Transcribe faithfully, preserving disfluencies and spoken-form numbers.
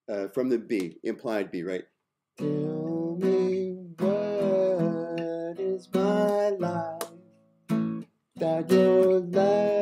uh, from the B, implied B, right? Tell me what is my life that your life